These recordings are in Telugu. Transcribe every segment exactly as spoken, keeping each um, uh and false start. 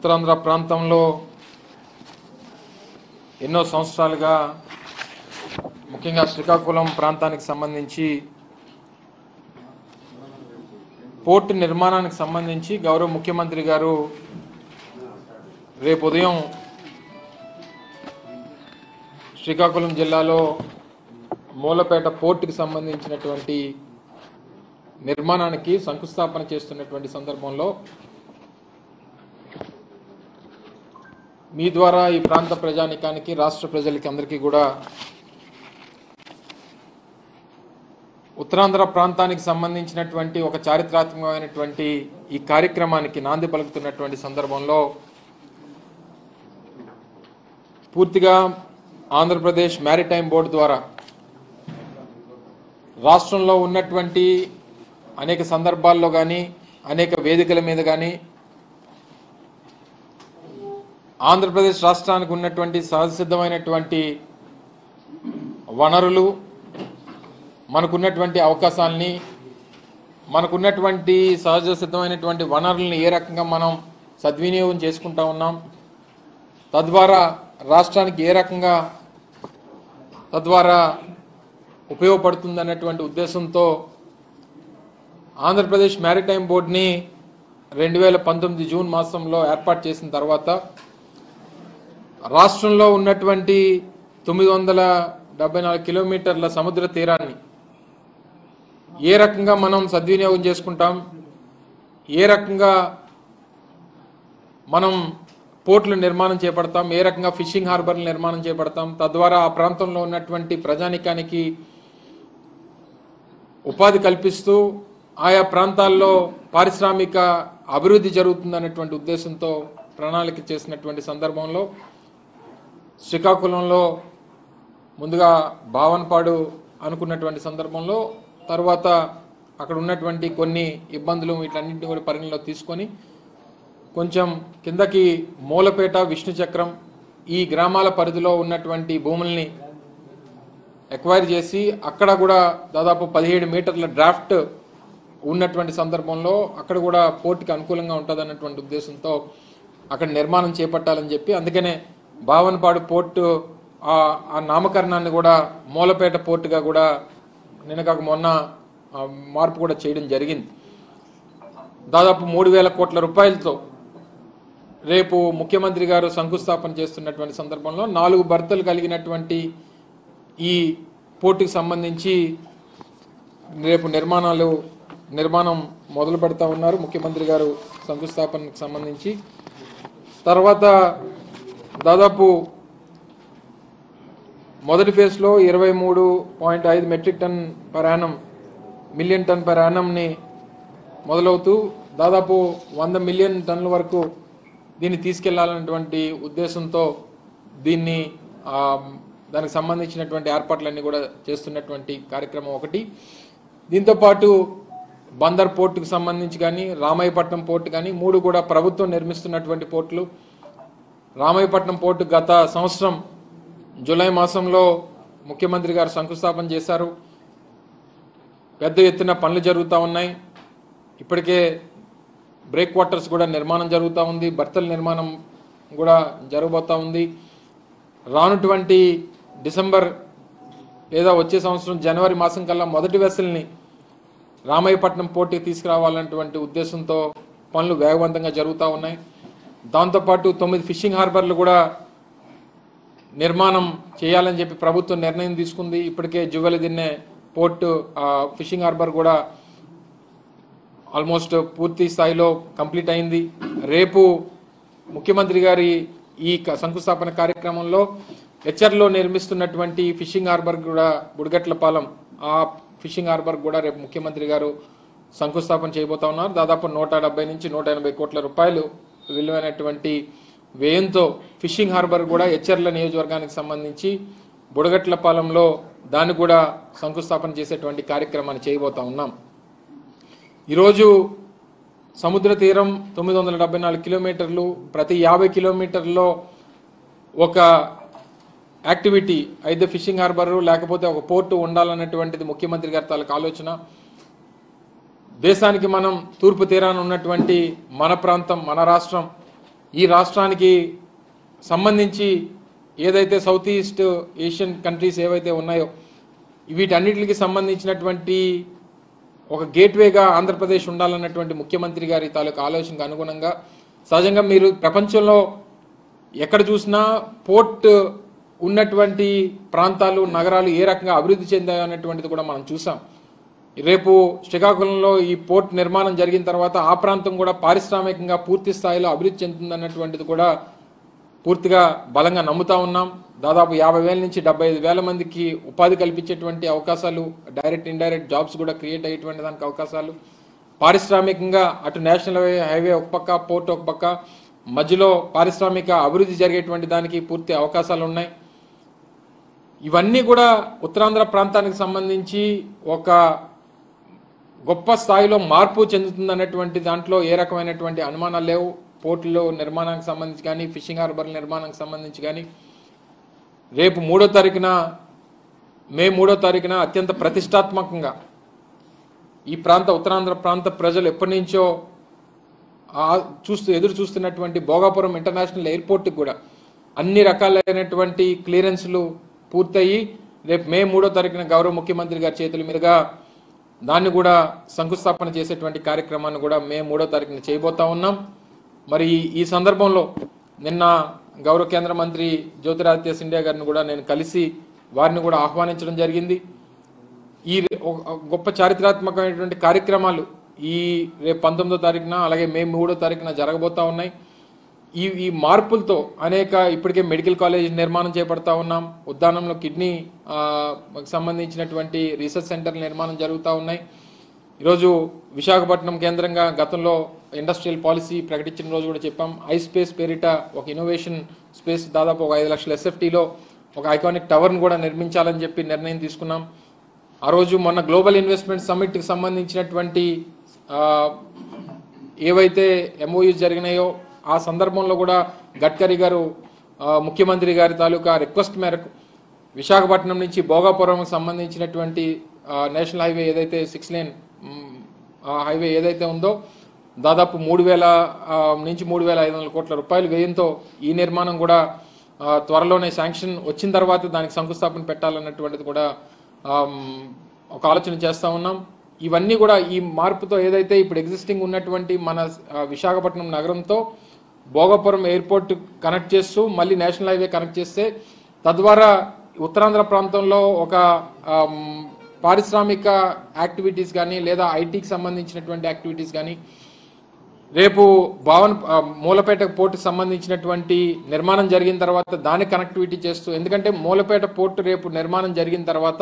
ఉత్తరాంధ్ర ప్రాంతంలో ఎన్నో సంవత్సరాలుగా ముఖ్యంగా శ్రీకాకుళం ప్రాంతానికి సంబంధించి పోర్ట్ నిర్మాణానికి సంబంధించి గౌరవ ముఖ్యమంత్రి గారు రేపు ఉదయం శ్రీకాకుళం జిల్లాలో మూలపేట పోర్టుకి సంబంధించినటువంటి నిర్మాణానికి శంకుస్థాపన చేస్తున్నటువంటి సందర్భంలో మీ ద్వారా ఈ ప్రాంత ప్రజానికానికి రాష్ట్ర ప్రజలకి అందరికీ కూడా ఉత్తరాంధ్ర ప్రాంతానికి సంబంధించినటువంటి ఒక చారిత్రాత్మకమైనటువంటి ఈ కార్యక్రమానికి నాంది పలుకుతున్నటువంటి సందర్భంలో పూర్తిగా ఆంధ్రప్రదేశ్ మ్యారిటైమ్ బోర్డు ద్వారా రాష్ట్రంలో ఉన్నటువంటి అనేక సందర్భాల్లో కానీ అనేక వేదికల మీద కానీ ఆంధ్రప్రదేశ్ రాష్ట్రానికి ఉన్నటువంటి సహజసిద్ధమైనటువంటి వనరులు, మనకున్నటువంటి అవకాశాలని, మనకున్నటువంటి సహజ సిద్ధమైనటువంటి వనరులను ఏ రకంగా మనం సద్వినియోగం చేసుకుంటా ఉన్నాం, తద్వారా రాష్ట్రానికి ఏ రకంగా తద్వారా ఉపయోగపడుతుంది అన్నటువంటి ఉద్దేశంతో ఆంధ్రప్రదేశ్ మ్యారిటైమ్ బోర్డుని రెండు వేల పంతొమ్మిది జూన్ మాసంలో ఏర్పాటు చేసిన తర్వాత రాష్ట్రంలో ఉన్నటువంటి తొమ్మిది వందల డెబ్బై నాలుగు కిలోమీటర్ల సముద్ర తీరాన్ని ఏ రకంగా మనం సద్వినియోగం చేసుకుంటాం, ఏ రకంగా మనం పోర్టుల నిర్మాణం చేపడతాం, ఏ రకంగా ఫిషింగ్ హార్బర్ల నిర్మాణం చేపడతాం, తద్వారా ఆ ప్రాంతంలో ఉన్నటువంటి ప్రజానికానికి ఉపాధి కల్పిస్తూ ఆయా ప్రాంతాల్లో పారిశ్రామిక అభివృద్ధి జరుగుతుందనేటువంటి ఉద్దేశంతో ప్రణాళిక చేసినటువంటి సందర్భంలో శ్రీకాకుళంలో ముందుగా భావనపాడు అనుకున్నటువంటి సందర్భంలో తర్వాత అక్కడ ఉన్నటువంటి కొన్ని ఇబ్బందులు వీటన్నింటినీ కూడా పరిగణలో తీసుకొని కొంచెం కిందకి మూలపేట, విష్ణుచక్రం ఈ గ్రామాల పరిధిలో ఉన్నటువంటి భూముల్ని ఎక్వైర్ చేసి అక్కడ కూడా దాదాపు పదిహేడు మీటర్ల డ్రాఫ్ట్ ఉన్నటువంటి సందర్భంలో అక్కడ కూడా పోర్టుకి అనుకూలంగా ఉంటుంది అన్నటువంటి ఉద్దేశంతో అక్కడ నిర్మాణం చేపట్టాలని చెప్పి అందుకనే భావనపాడు పోర్టు ఆ నామకరణాన్ని కూడా మూలపేట పోర్టుగా కూడా నిన్నగాక మొన్న మార్పు కూడా చేయడం జరిగింది. దాదాపు మూడు వేల కోట్ల రూపాయలతో రేపు ముఖ్యమంత్రి గారు శంకుస్థాపన చేస్తున్నటువంటి సందర్భంలో నాలుగు బర్తలు కలిగినటువంటి ఈ పోర్టుకి సంబంధించి రేపు నిర్మాణాలు నిర్మాణం మొదలు పెడతా ఉన్నారు ముఖ్యమంత్రి గారు శంకుస్థాపనకు సంబంధించి. తర్వాత దాదాపు మొదటి ఫేజ్లో ఇరవై మూడు పాయింట్ ఐదు metric ton per annum million ton per యానంని మొదలవుతూ దాదాపు వంద మిలియన్ టన్నుల వరకు దీన్ని తీసుకెళ్లాలన్నటువంటి ఉద్దేశంతో దీన్ని దానికి సంబంధించినటువంటి ఏర్పాట్లన్నీ కూడా చేస్తున్నటువంటి కార్యక్రమం ఒకటి. దీంతోపాటు బందర్ పోర్టుకు సంబంధించి కానీ రామాయపట్నం పోర్టు కానీ మూడు కూడా ప్రభుత్వం నిర్మిస్తున్నటువంటి పోర్టులు. రామాయపట్నం పోర్టు గత సంవత్సరం జూలై మాసంలో ముఖ్యమంత్రి గారు శంకుస్థాపన చేశారు. పెద్ద ఎత్తున పనులు జరుగుతూ ఉన్నాయి. ఇప్పటికే బ్రేక్ వాటర్స్ కూడా నిర్మాణం జరుగుతూ ఉంది, బర్తల నిర్మాణం కూడా జరగబోతూ ఉంది. రానుటువంటి డిసెంబర్ లేదా వచ్చే సంవత్సరం జనవరి మాసం కల్లా మొదటి వెసల్ని రామాయపట్నం పోర్టుకి తీసుకురావాలన్నటువంటి ఉద్దేశంతో పనులు వేగవంతంగా జరుగుతూ ఉన్నాయి. దాంతోపాటు తొమ్మిది ఫిషింగ్ హార్బర్లు కూడా నిర్మాణం చేయాలని చెప్పి ప్రభుత్వం నిర్ణయం తీసుకుంది. ఇప్పటికే జువ్వెలదిన్నె పోర్టు ఫిషింగ్ హార్బర్ కూడా ఆల్మోస్ట్ పూర్తి స్థాయిలో కంప్లీట్ అయింది. రేపు ముఖ్యమంత్రి గారి ఈ శంకుస్థాపన కార్యక్రమంలో హెచ్ఆర్లో నిర్మిస్తున్నటువంటి ఫిషింగ్ హార్బర్ కూడా బుడగట్లపాలెం ఆ ఫిషింగ్ హార్బర్ కూడా రేపు ముఖ్యమంత్రి గారు శంకుస్థాపన చేయబోతా ఉన్నారు. దాదాపు నూట డెబ్బై నుంచి నూట ఎనభై కోట్ల రూపాయలు విలువైనటువంటి వ్యయంతో ఫిషింగ్ హార్బర్ కూడా హెచ్ఆర్ల నియోజకవర్గానికి సంబంధించి బుడగట్లపాలెంలో దాన్ని కూడా శంకుస్థాపన చేసేటువంటి కార్యక్రమాన్ని చేయబోతా ఉన్నాం. ఈరోజు సముద్ర తీరం తొమ్మిది వందల డెబ్బై నాలుగు కిలోమీటర్లు, ప్రతి యాభై కిలోమీటర్లో ఒక యాక్టివిటీ అయితే ఫిషింగ్ హార్బర్ లేకపోతే ఒక పోర్టు ఉండాలన్నటువంటిది ముఖ్యమంత్రి గారి తాలూకు ఆలోచన. దేశానికి మనం తూర్పు తీరాన ఉన్నటువంటి మన ప్రాంతం, మన రాష్ట్రం ఈ రాష్ట్రానికి సంబంధించి ఏదైతే సౌత్ ఈస్ట్ ఏషియన్ కంట్రీస్ ఏవైతే ఉన్నాయో వీటన్నిటికి సంబంధించినటువంటి ఒక గేట్వేగా ఆంధ్రప్రదేశ్ ఉండాలన్నటువంటి ముఖ్యమంత్రి గారి తాలూకు ఆలోచనకు అనుగుణంగా సహజంగా మీరు ప్రపంచంలో ఎక్కడ చూసినా పోర్ట్ ఉన్నటువంటి ప్రాంతాలు నగరాలు ఏ రకంగా అభివృద్ధి చెందాయి అన్నటువంటిది కూడా మనం చూసాం. రేపు శ్రీకాకుళంలో ఈ పోర్ట్ నిర్మాణం జరిగిన తర్వాత ఆ ప్రాంతం కూడా పారిశ్రామికంగా పూర్తి స్థాయిలో అభివృద్ధి చెందుతుందన్నటువంటిది కూడా పూర్తిగా బలంగా నమ్ముతా ఉన్నాం. దాదాపు యాభై వేల నుంచి డెబ్బై ఐదు వేల మందికి ఉపాధి కల్పించేటువంటి అవకాశాలు, డైరెక్ట్ ఇండైరెక్ట్ జాబ్స్ కూడా క్రియేట్ అయ్యేటువంటి దానికి అవకాశాలు, పారిశ్రామికంగా అటు నేషనల్ హైవే ఒక పక్క, పోర్ట్ ఒక పక్క, మధ్యలో పారిశ్రామిక అభివృద్ధి జరిగేటువంటి దానికి పూర్తి అవకాశాలు ఉన్నాయి. ఇవన్నీ కూడా ఉత్తరాంధ్ర ప్రాంతానికి సంబంధించి ఒక గొప్ప స్థాయిలో మార్పు చెందుతుందన్నటువంటి దాంట్లో ఏ రకమైనటువంటి అనుమానాలు లేవు. పోర్టులో నిర్మాణానికి సంబంధించి కానీ, ఫిషింగ్ హార్బర్ నిర్మాణానికి సంబంధించి కానీ రేపు మూడో తారీఖున మే మూడో తారీఖున అత్యంత ప్రతిష్టాత్మకంగా ఈ ప్రాంత ఉత్తరాంధ్ర ప్రాంత ప్రజలు ఎప్పటి నుంచో చూస్తూ ఎదురు చూస్తున్నటువంటి భోగాపురం ఇంటర్నేషనల్ ఎయిర్పోర్ట్కి కూడా అన్ని రకాలైనటువంటి క్లియరెన్స్లు పూర్తయి రేపు మే మూడో తారీఖున గౌరవ ముఖ్యమంత్రి గారి చేతుల మీదుగా దాన్ని కూడా శంకుస్థాపన చేసేటువంటి కార్యక్రమాన్ని కూడా మే మూడో తారీఖున చేయబోతా ఉన్నాం. మరి ఈ సందర్భంలో నిన్న గౌరవ కేంద్ర మంత్రి జ్యోతిరాదిత్య సింధియా గారిని కూడా నేను కలిసి వారిని కూడా ఆహ్వానించడం జరిగింది. ఈ గొప్ప చారిత్రాత్మకమైనటువంటి కార్యక్రమాలు ఈ రేపు పంతొమ్మిదో తారీఖున అలాగే మే మూడో తారీఖున జరగబోతా ఉన్నాయి. ఈ ఈ మార్పులతో అనేక ఇప్పటికే మెడికల్ కాలేజ్ నిర్మాణం చేపడతా ఉన్నాం. ఉద్దానంలో కిడ్నీ సంబంధించినటువంటి రీసెర్చ్ సెంటర్ నిర్మాణం జరుగుతూ ఉన్నాయి. ఈరోజు విశాఖపట్నం కేంద్రంగా గతంలో ఇండస్ట్రియల్ పాలసీ ప్రకటించిన రోజు కూడా చెప్పాం. ఐ స్పేస్ పేరిట ఒక ఇన్నోవేషన్ స్పేస్ దాదాపు ఒక ఐదు లక్షల ఎస్ఎఫ్టీలో ఒక ఐకానిక్ టవర్ను కూడా నిర్మించాలని చెప్పి నిర్ణయం తీసుకున్నాం. ఆ రోజు మొన్న గ్లోబల్ ఇన్వెస్ట్మెంట్ సమ్మిట్కి సంబంధించినటువంటి ఏవైతే ఎంఓయూస్ జరిగినాయో ఆ సందర్భంలో కూడా గడ్కరీ గారు ముఖ్యమంత్రి గారి తాలూకా రిక్వెస్ట్ మేరకు విశాఖపట్నం నుంచి భోగాపురంకి సంబంధించినటువంటి నేషనల్ హైవే ఏదైతే సిక్స్ లేన్ హైవే ఏదైతే ఉందో దాదాపు మూడు వేల నుంచి మూడు వేల ఐదు వందల కోట్ల రూపాయలు వ్యయంతో ఈ నిర్మాణం కూడా త్వరలోనే శాంక్షన్ వచ్చిన తర్వాత దానికి శంకుస్థాపన పెట్టాలన్నటువంటిది కూడా ఒక ఆలోచన చేస్తూ ఉన్నాం. ఇవన్నీ కూడా ఈ మార్పుతో ఏదైతే ఇప్పుడు ఎగ్జిస్టింగ్ ఉన్నటువంటి మన విశాఖపట్నం నగరంతో భోగాపురం ఎయిర్పోర్ట్ కనెక్ట్ చేస్తూ మళ్ళీ నేషనల్ హైవే కనెక్ట్ చేస్తే తద్వారా ఉత్తరాంధ్ర ప్రాంతంలో ఒక పారిశ్రామిక యాక్టివిటీస్ కానీ లేదా ఐటీకి సంబంధించినటువంటి యాక్టివిటీస్ కానీ రేపు భావన మూలపేట పోర్టుకి సంబంధించినటువంటి నిర్మాణం జరిగిన తర్వాత దాని కనెక్టివిటీ చేస్తూ, ఎందుకంటే మూలపేట పోర్టు రేపు నిర్మాణం జరిగిన తర్వాత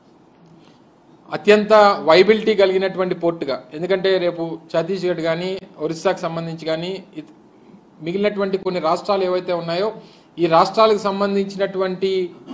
అత్యంత వైబిలిటీ కలిగినటువంటి పోర్టుగా, ఎందుకంటే రేపు ఛత్తీస్గఢ్ కానీ ఒరిస్సాకు సంబంధించి కానీ మిగిలినటువంటి కొన్ని రాష్ట్రాలు ఏవైతే ఉన్నాయో ఈ రాష్ట్రాలకు సంబంధించినటువంటి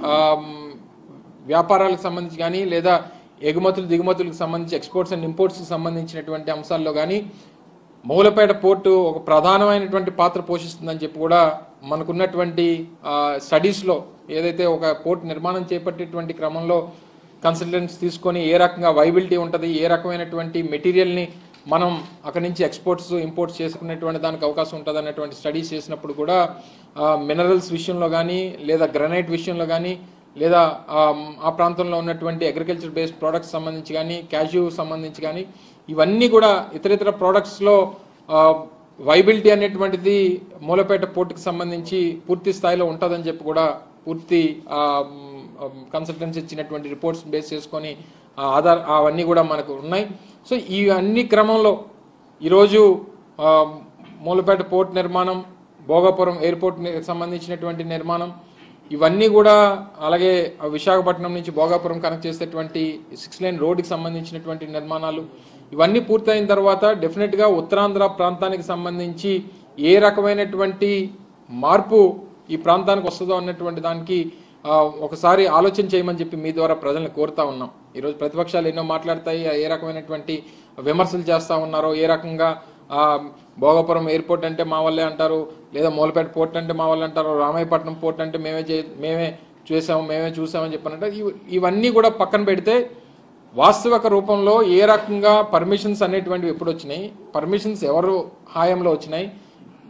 వ్యాపారాలకు సంబంధించి కానీ లేదా ఎగుమతులు దిగుమతులకు సంబంధించి ఎక్స్పోర్ట్స్ అండ్ ఇంపోర్ట్స్కి సంబంధించినటువంటి అంశాల్లో కానీ మూలపేట పోర్టు ఒక ప్రధానమైనటువంటి పాత్ర పోషిస్తుందని చెప్పి కూడా మనకున్నటువంటి స్టడీస్లో ఏదైతే ఒక పోర్ట్ నిర్మాణం చేపట్టేటువంటి క్రమంలో కన్సల్టెంట్స్ తీసుకొని ఏ రకంగా వైబిలిటీ ఉంటుంది, ఏ రకమైనటువంటి మెటీరియల్ని మనం అక్కడి నుంచి ఎక్స్పోర్ట్స్ ఇంపోర్ట్స్ చేసుకునేటువంటి దానికి అవకాశం ఉంటుంది అన్నటువంటి స్టడీస్ చేసినప్పుడు కూడా మినరల్స్ విషయంలో కానీ లేదా గ్రనైట్ విషయంలో కానీ లేదా ఆ ప్రాంతంలో ఉన్నటువంటి అగ్రికల్చర్ బేస్డ్ ప్రోడక్ట్స్ సంబంధించి కానీ క్యాష్యూ సంబంధించి కానీ ఇవన్నీ కూడా ఇతర ఇతర ప్రోడక్ట్స్లో వైబిలిటీ అనేటువంటిది మూలపేట పోర్టుకి సంబంధించి పూర్తి స్థాయిలో ఉంటుందని చెప్పి కూడా పూర్తి కన్సల్టెన్సీ ఇచ్చినటువంటి రిపోర్ట్స్ బేస్ చేసుకొని ఆధార్ అవన్నీ కూడా మనకు ఉన్నాయి. సో ఈ అన్ని క్రమంలో ఈరోజు మూలపేట పోర్ట్ నిర్మాణం, భోగాపురం ఎయిర్పోర్ట్ సంబంధించినటువంటి నిర్మాణం ఇవన్నీ కూడా అలాగే విశాఖపట్నం నుంచి భోగాపురం కనెక్ట్ చేసేటువంటి సిక్స్ లైన్ రోడ్డుకి సంబంధించినటువంటి నిర్మాణాలు ఇవన్నీ పూర్తయిన తర్వాత డెఫినెట్గా ఉత్తరాంధ్ర ప్రాంతానికి సంబంధించి ఏ రకమైనటువంటి మార్పు ఈ ప్రాంతానికి వస్తుందో అన్నటువంటి దానికి ఒకసారి ఆలోచన చేయమని చెప్పి మీ ద్వారా ప్రజల్ని కోరుతా ఉన్నాం. ఈరోజు ప్రతిపక్షాలు ఎన్నో మాట్లాడతాయి, ఏ రకమైనటువంటి విమర్శలు చేస్తూ ఉన్నారో, ఏ రకంగా భోగాపురం ఎయిర్పోర్ట్ అంటే మా వాళ్ళే అంటారు, లేదా మూలపేట పోర్ట్ అంటే మా వాళ్ళు అంటారు, రామాయపట్నం పోర్ట్ అంటే మేమే చే మేమే చూసాము మేమే చూసామని చెప్పానంటే ఇవన్నీ కూడా పక్కన పెడితే వాస్తవిక రూపంలో ఏ రకంగా పర్మిషన్స్ అనేటువంటివి ఎప్పుడు వచ్చినాయి, పర్మిషన్స్ ఎవరు హాయంలో వచ్చినాయి,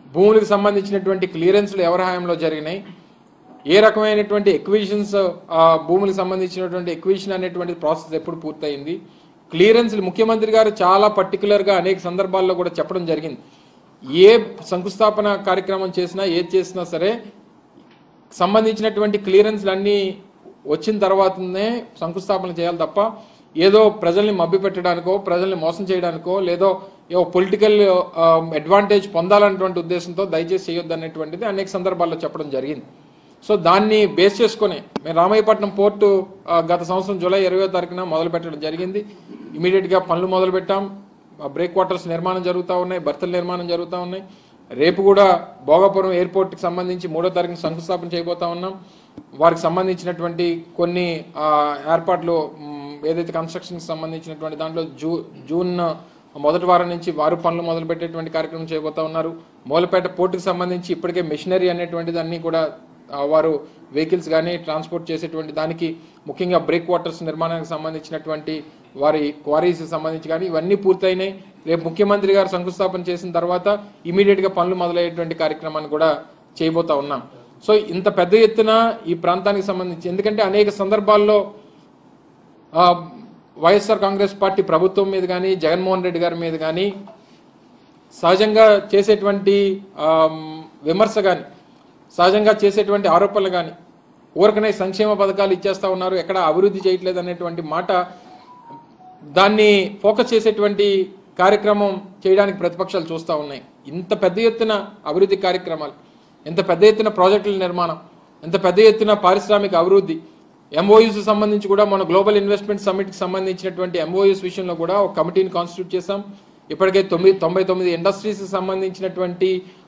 భూములకు సంబంధించినటువంటి క్లియరెన్స్లు ఎవరి హయాంలో జరిగినాయి, ఏ రకమైనటువంటి ఎక్విజిషన్స్, భూములకు సంబంధించినటువంటి ఎక్విజిషన్ అనేటువంటి ప్రాసెస్ ఎప్పుడు పూర్తయింది, క్లియరెన్స్లు ముఖ్యమంత్రి గారు చాలా పర్టికులర్గా అనేక సందర్భాల్లో కూడా చెప్పడం జరిగింది. ఏ శంకుస్థాపన కార్యక్రమం చేసినా ఏది చేసినా సరే సంబంధించినటువంటి క్లియరెన్స్లు అన్నీ వచ్చిన తర్వాతనే శంకుస్థాపన చేయాలి తప్ప ఏదో ప్రజల్ని మభ్యపెట్టడానికో ప్రజల్ని మోసం చేయడానికో లేదో ఏదో పొలిటికల్ అడ్వాంటేజ్ పొందాలన్నటువంటి ఉద్దేశంతో దయచేసి చేయొద్దు అనేటువంటిది అనేక సందర్భాల్లో చెప్పడం జరిగింది. సో దాన్ని బేస్ చేసుకుని మేము రామాయపట్నం పోర్టు గత సంవత్సరం జూలై ఇరవై తారీఖున మొదలు పెట్టడం జరిగింది. ఇమీడియట్గా పనులు మొదలు పెట్టాం. బ్రేక్ వాటర్స్ నిర్మాణం జరుగుతూ ఉన్నాయి, బర్తల నిర్మాణం జరుగుతూ ఉన్నాయి. రేపు కూడా భోగాపురం ఎయిర్పోర్ట్కి సంబంధించి మూడో తారీఖున శంకుస్థాపన చేయబోతా ఉన్నాం. వారికి సంబంధించినటువంటి కొన్ని ఏర్పాట్లు ఏదైతే కన్స్ట్రక్షన్కి సంబంధించినటువంటి దాంట్లో జూ జూన్ మొదటి వారం నుంచి వారు పనులు మొదలు పెట్టేటువంటి కార్యక్రమం చేయబోతా ఉన్నారు. మూలపేట పోర్టుకి సంబంధించి ఇప్పటికే మెషినరీ అనేటువంటిది అన్నీ కూడా వారు వెహికల్స్ కానీ ట్రాన్స్పోర్ట్ చేసేటువంటి దానికి ముఖ్యంగా బ్రేక్ వాటర్స్ నిర్మాణానికి సంబంధించినటువంటి వారి క్వారీస్కి సంబంధించి కానీ ఇవన్నీ పూర్తయినాయి. రేపు ముఖ్యమంత్రి గారు శంకుస్థాపన చేసిన తర్వాత ఇమీడియట్గా పనులు మొదలయ్యేటువంటి కార్యక్రమాన్ని కూడా చేయబోతా ఉన్నాం. సో ఇంత పెద్ద ఎత్తున ఈ ప్రాంతానికి సంబంధించి, ఎందుకంటే అనేక సందర్భాల్లో వైఎస్ఆర్ కాంగ్రెస్ పార్టీ ప్రభుత్వం మీద కానీ జగన్మోహన్ రెడ్డి గారి మీద కానీ సహజంగా చేసేటువంటి విమర్శ కానీ సహజంగా చేసేటువంటి ఆరోపణలు కానీ ఊరకనే సంక్షేమ పథకాలు ఇచ్చేస్తా ఉన్నారు, ఎక్కడ అభివృద్ధి చేయట్లేదు అనేటువంటి మాట, దాన్ని ఫోకస్ చేసేటువంటి కార్యక్రమం చేయడానికి ప్రతిపక్షాలు చూస్తూ ఉన్నాయి. ఇంత పెద్ద ఎత్తున అభివృద్ధి కార్యక్రమాలు, ఇంత పెద్ద ఎత్తున ప్రాజెక్టుల నిర్మాణం, ఇంత పెద్ద ఎత్తున పారిశ్రామిక అభివృద్ధి, ఎంఓయూస్ సంబంధించి కూడా మన గ్లోబల్ ఇన్వెస్ట్మెంట్ సమ్మిట్కి సంబంధించినటువంటి ఎంఓయూస్ విషయంలో కూడా ఒక కమిటీని కాన్స్టిట్యూట్ చేశాం. ఇప్పటికే తొమ్మిది తొంభై తొమ్మిది ఇండస్ట్రీస్కి సంబంధించినటువంటి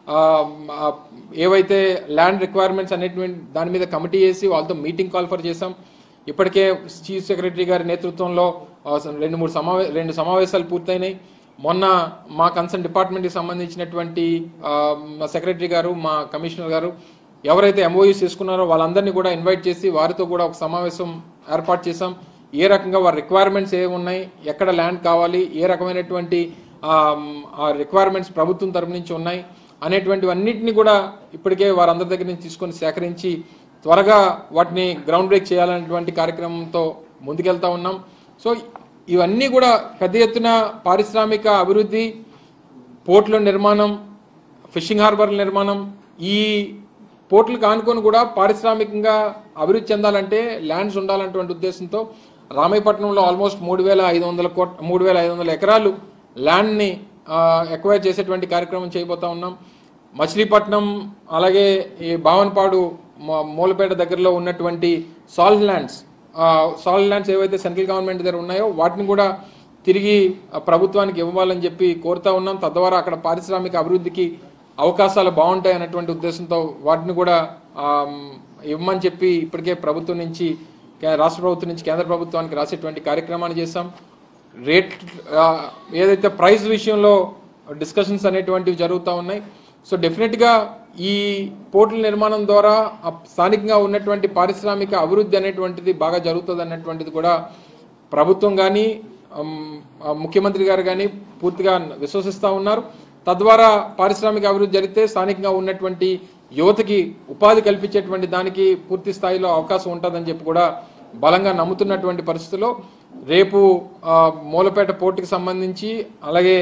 ఏవైతే ల్యాండ్ రిక్వైర్మెంట్స్ అనేటువంటి దాని మీద కమిటీ చేసి వాళ్ళతో మీటింగ్ కాల్ఫర్ చేశాం. ఇప్పటికే చీఫ్ సెక్రటరీ గారి నేతృత్వంలో రెండు మూడు సమావే రెండు సమావేశాలు పూర్తయినాయి. మొన్న మా కన్సర్న్ డిపార్ట్మెంట్కి సంబంధించినటువంటి సెక్రటరీ గారు, మా కమిషనర్ గారు ఎవరైతే ఎంఓయూస్ తీసుకున్నారో వాళ్ళందరినీ కూడా ఇన్వైట్ చేసి వారితో కూడా ఒక సమావేశం ఏర్పాటు చేశాం. ఏ రకంగా వారి రిక్వైర్మెంట్స్ ఏమి ఉన్నాయి, ఎక్కడ ల్యాండ్ కావాలి, ఏ రకమైనటువంటి రిక్వైర్మెంట్స్ ప్రభుత్వం తరపు నుంచి ఉన్నాయి అనేటువంటివన్నింటినీ కూడా ఇప్పటికే వారందరి దగ్గర నుంచి తీసుకొని సేకరించి త్వరగా వాటిని గ్రౌండ్ బ్రేక్ చేయాలనేటువంటి కార్యక్రమంతో ముందుకెళ్తా ఉన్నాం. సో ఇవన్నీ కూడా పెద్ద ఎత్తున పారిశ్రామిక అభివృద్ధి, పోర్టుల నిర్మాణం, ఫిషింగ్ హార్బర్ల నిర్మాణం, ఈ పోర్టులకు ఆనుకొని కూడా పారిశ్రామికంగా అభివృద్ధి చెందాలంటే ల్యాండ్స్ ఉండాలన్నటువంటి ఉద్దేశంతో రామాయపట్నంలో ఆల్మోస్ట్ మూడు వేల ఐదు వందల కోట్ మూడు వేల ఐదు వందల ఎకరాలు ల్యాండ్ని ఎక్వైర్ చేసేటువంటి కార్యక్రమం చేయబోతా ఉన్నాం. మచిలీపట్నం అలాగే ఈ భావనపాడు మూలపేట దగ్గరలో ఉన్నటువంటి సాల్ట్ ల్యాండ్స్ సాల్ట్ ల్యాండ్స్ ఏవైతే సెంట్రల్ గవర్నమెంట్ దగ్గర ఉన్నాయో వాటిని కూడా తిరిగి ప్రభుత్వానికి ఇవ్వాలని చెప్పి కోరుతా ఉన్నాం. తద్వారా అక్కడ పారిశ్రామిక అభివృద్ధికి అవకాశాలు బాగుంటాయి అన్నటువంటి ఉద్దేశంతో వాటిని కూడా ఇవ్వమని చెప్పి ఇప్పటికే ప్రభుత్వం నుంచి, రాష్ట్ర ప్రభుత్వం నుంచి కేంద్ర ప్రభుత్వానికి రాసేటువంటి కార్యక్రమాన్ని చేశాం. రేట్ ఏదైతే ప్రైస్ విషయంలో డిస్కషన్స్ అనేటువంటివి జరుగుతూ ఉన్నాయి. సో డెఫినెట్గా ఈ పోర్టుల నిర్మాణం ద్వారా స్థానికంగా ఉన్నటువంటి పారిశ్రామిక అభివృద్ధి అనేటువంటిది బాగా జరుగుతుంది అన్నటువంటిది కూడా ప్రభుత్వం కానీ ముఖ్యమంత్రి గారు కానీ పూర్తిగా విశ్వసిస్తూ ఉన్నారు. తద్వారా పారిశ్రామిక అభివృద్ధి జరిగితే స్థానికంగా ఉన్నటువంటి యువతకి ఉపాధి కల్పించేటువంటి దానికి పూర్తి స్థాయిలో అవకాశం ఉంటుందని చెప్పి కూడా బలంగా నమ్ముతున్నటువంటి పరిస్థితుల్లో రేపు మూలపేట పోర్టుకి సంబంధించి అలాగే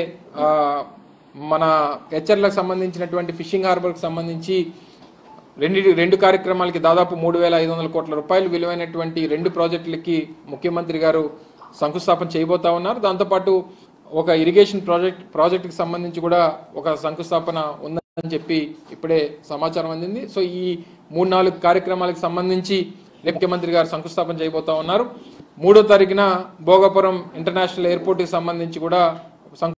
మన హెచ్చర్లకు సంబంధించినటువంటి ఫిషింగ్ హార్బర్కి సంబంధించి రెండు రెండు కార్యక్రమాలకి దాదాపు మూడు వేల ఐదు వందల కోట్ల రూపాయలు విలువైనటువంటి రెండు ప్రాజెక్టులకి ముఖ్యమంత్రి గారు శంకుస్థాపన చేయబోతా ఉన్నారు. దాంతోపాటు ఒక ఇరిగేషన్ ప్రాజెక్ట్ ప్రాజెక్టుకి సంబంధించి కూడా ఒక శంకుస్థాపన ఉందని చెప్పి ఇప్పుడే సమాచారం అందింది. సో ఈ మూడు నాలుగు కార్యక్రమాలకు సంబంధించి ముఖ్యమంత్రి గారు శంకుస్థాపన చేయబోతా ఉన్నారు. మూడో తారీఖున భోగాపురం ఇంటర్నేషనల్ ఎయిర్పోర్ట్కి సంబంధించి కూడా